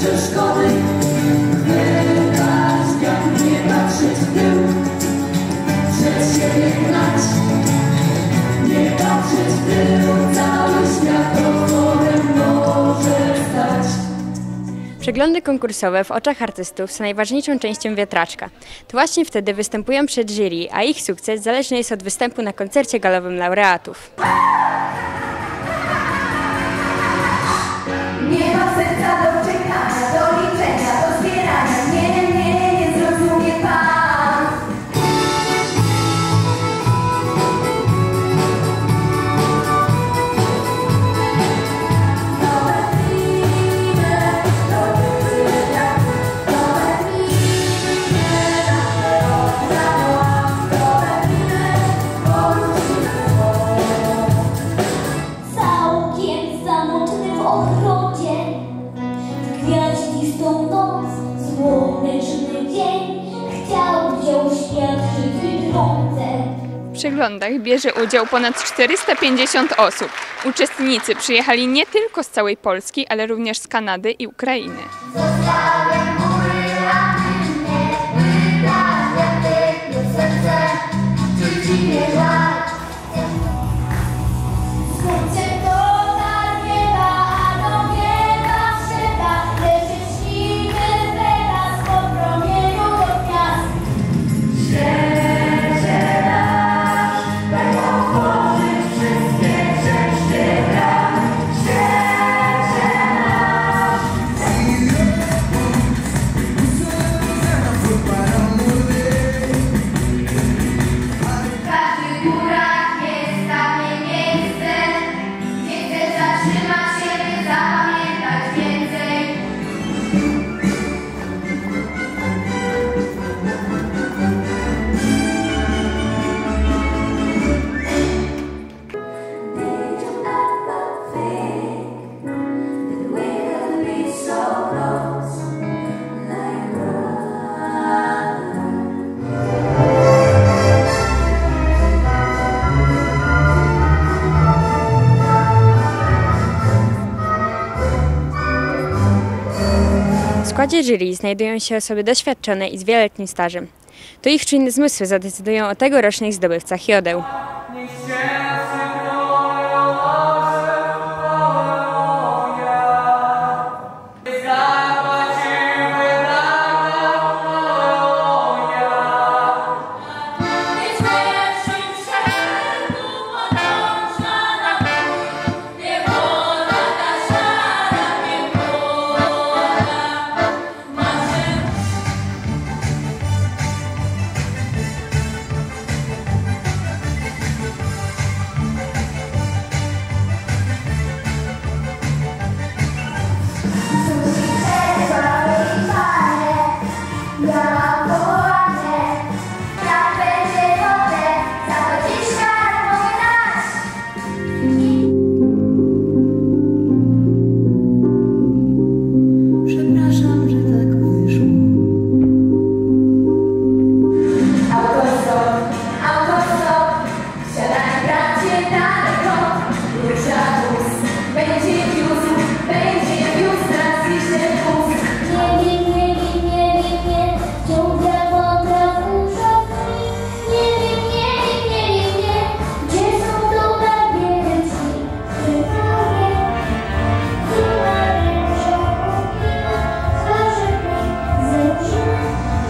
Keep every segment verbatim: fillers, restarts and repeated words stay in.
przeszkody. Wybacz, jak nie patrzeć w tył, przed siebie gnać, nie patrzeć w tył, cały świat otworem może stać. Przeglądy konkursowe w oczach artystów są najważniejszą częścią wiatraczka. To właśnie wtedy występują przed jury, a ich sukces zależny jest od występu na koncercie galowym laureatów. Nie ma serca do czekania, do liczenia, do zbierania. Nie, nie, nie zrozumie pan. Nowe chwile, nowe chwile, nowe chwile, nowe chwile, powrócimy Całkiem samotny w ogrodzie, w gwiaździstą noc, słoneczny dzień, chciał wziął świat żywy drodze. W przeglądach bierze udział ponad czterysta pięćdziesiąt osób. Uczestnicy przyjechali nie tylko z całej Polski, ale również z Kanady i Ukrainy. Zostawiam góry, a ty mnie wybrania, ty serce, czy ci nie żal? Słońce to za nieba, a do nieba trzeba, leży siwy teraz po promieniu do gwiazd. Świecie nasz, daj otworzyć wszystkie części bram. Świecie nasz. W każdych górach jest takie miejsce, gdzie chcesz zatrzymać się, by zapamiętać więcej. Did you ever think that we could be so close, like brothers? W składzie jury znajdują się osoby doświadczone i z wieloletnim stażem. To ich czujne zmysły zadecydują o tegorocznych zdobywcach jodeł. Ja poładę, jak będzie wodę, za dwadzieścia lat mogę dać. Przepraszam, że tak wyszło. Autostop, autostop, siadaj bracie daleko, rusza wóz, będzie wiózł, będzie wiózł, transmisie wóz. Nie, nie, nie, nie, nie, nie, ciągle wątra burza krwi. Nie, nie, nie, nie, nie, nie, gdzie są dobre wiedźmi? Wyprawie, wyprawie, żołnierza, zażywy, zęczyny.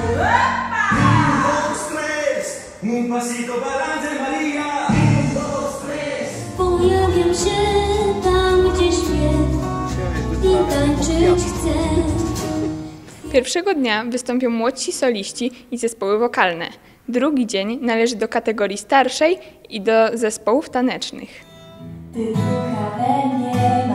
Un pasito pa'lante, María. Pojawiam się tam, gdzie śpię i tańczyć chcę. Pierwszego dnia wystąpią młodsi soliści i zespoły wokalne. Drugi dzień należy do kategorii starszej i do zespołów tanecznych. Ty ducha we mnie